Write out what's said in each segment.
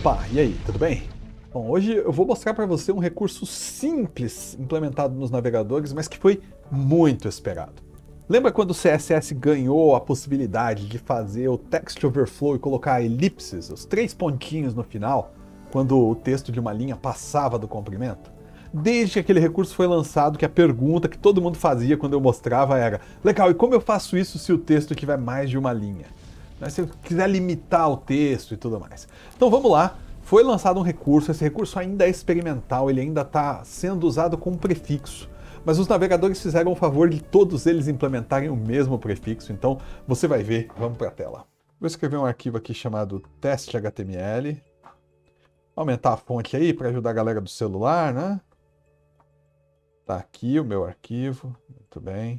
Opa, e aí, tudo bem? Bom, hoje eu vou mostrar para você um recurso simples implementado nos navegadores, mas que foi muito esperado. Lembra quando o CSS ganhou a possibilidade de fazer o Text Overflow e colocar elipses, os 3 pontinhos no final, quando o texto de uma linha passava do comprimento? Desde que aquele recurso foi lançado, que a pergunta que todo mundo fazia quando eu mostrava era: legal, e como eu faço isso se o texto tiver mais de uma linha? Se eu quiser limitar o texto e tudo mais. Então vamos lá, foi lançado um recurso, esse recurso ainda é experimental, ele ainda está sendo usado como prefixo, mas os navegadores fizeram o favor de todos eles implementarem o mesmo prefixo, então você vai ver, vamos para a tela. Vou escrever um arquivo aqui chamado teste.html, aumentar a fonte aí para ajudar a galera do celular, né? Tá aqui o meu arquivo, muito bem.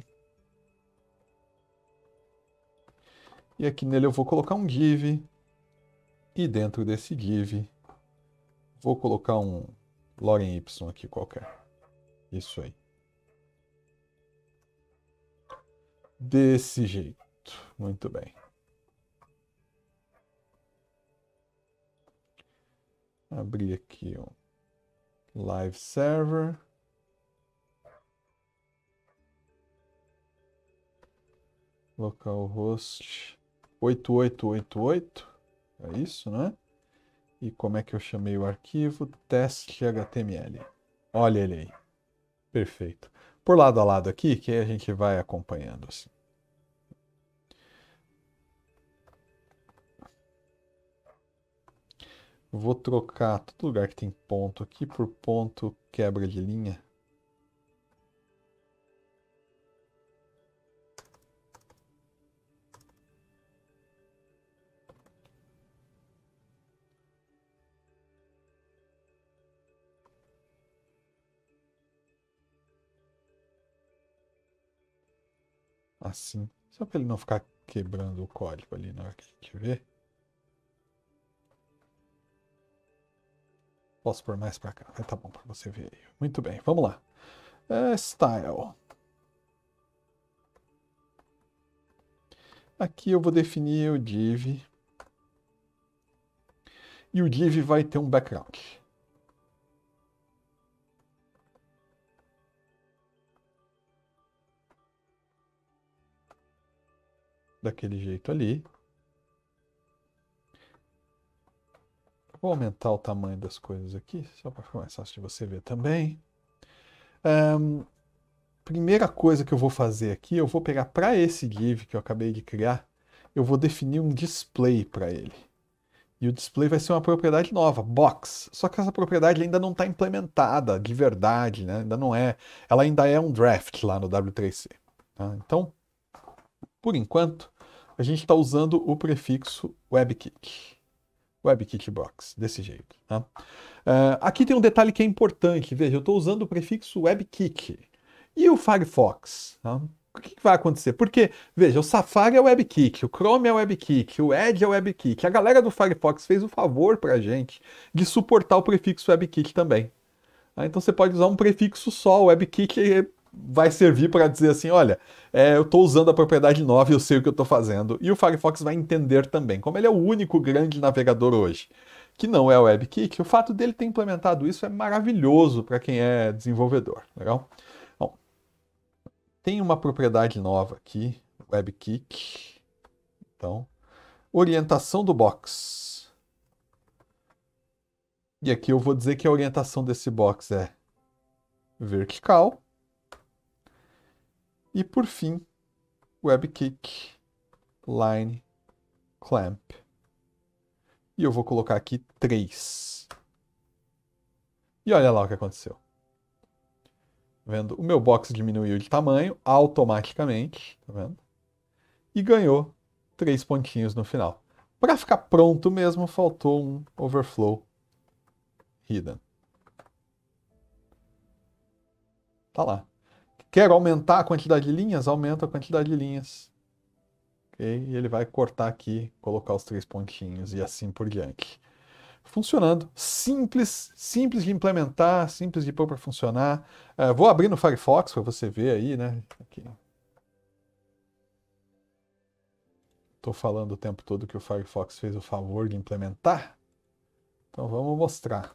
E aqui nele eu vou colocar um div, e dentro desse div vou colocar um lorem y aqui qualquer. Isso aí. Desse jeito. Muito bem. Abrir aqui um live server. Localhost 8888. É isso, né? E como é que eu chamei o arquivo? Teste.html. Olha ele aí. Perfeito. Por lado a lado aqui, que aí a gente vai acompanhando assim. Vou trocar todo lugar que tem ponto aqui por ponto quebra de linha. Assim. Só para ele não ficar quebrando o código ali na hora que a gente vê. Posso pôr mais para cá. Tá bom para você ver aí. Muito bem, vamos lá. Style. Aqui eu vou definir o div. E o div vai ter um background. Daquele jeito ali. Vou aumentar o tamanho das coisas aqui, só para ficar mais fácil de você ver também. Primeira coisa que eu vou fazer aqui, eu vou pegar para esse div que eu acabei de criar, eu vou definir um display para ele. E o display vai ser uma propriedade nova, box. Só que essa propriedade ainda não está implementada de verdade, né? Ainda não é. Ela ainda é um draft lá no W3C. Tá? Então, por enquanto, a gente está usando o prefixo WebKit. WebKit box, desse jeito. Tá? Aqui tem um detalhe que é importante. Veja, eu estou usando o prefixo WebKit. E o Firefox? Tá? O que vai acontecer? Porque, veja, o Safari é WebKit, o Chrome é WebKit, o Edge é WebKit. A galera do Firefox fez o favor para a gente de suportar o prefixo WebKit também. Então você pode usar um prefixo só, o WebKit vai servir para dizer assim, olha, eu estou usando a propriedade nova e eu sei o que eu estou fazendo. E o Firefox vai entender também. Como ele é o único grande navegador hoje que não é o WebKit, o fato dele ter implementado isso é maravilhoso para quem é desenvolvedor. Legal? Bom, tem uma propriedade nova aqui, WebKit. Então, orientação do box. E aqui eu vou dizer que a orientação desse box é vertical. E por fim, WebKit line clamp. E eu vou colocar aqui 3. E olha lá o que aconteceu. Vendo? O meu box diminuiu de tamanho automaticamente, tá vendo? E ganhou 3 pontinhos no final. Para ficar pronto mesmo, faltou um overflow hidden. Tá lá. Quero aumentar a quantidade de linhas? Aumenta a quantidade de linhas. Okay? E ele vai cortar aqui, colocar os 3 pontinhos e assim por diante. Funcionando. Simples, simples de implementar, simples de pôr para funcionar. Vou abrir no Firefox para você ver aí, né? Estou falando o tempo todo que o Firefox fez o favor de implementar. Então vamos mostrar.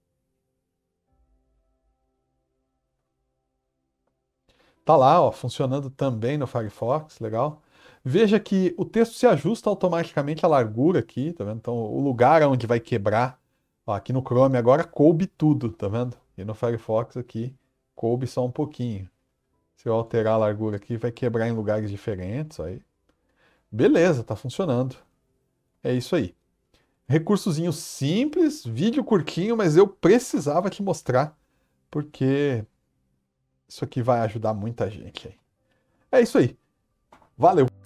Tá lá, ó, funcionando também no Firefox, legal. Veja que o texto se ajusta automaticamente à largura aqui, tá vendo? Então o lugar onde vai quebrar, ó, aqui no Chrome agora coube tudo, tá vendo? E no Firefox aqui coube só um pouquinho. Se eu alterar a largura aqui, vai quebrar em lugares diferentes, aí. Beleza, tá funcionando. É isso aí. Recursozinho simples, vídeo curtinho, mas eu precisava te mostrar, porque isso aqui vai ajudar muita gente aí. É isso aí. Valeu!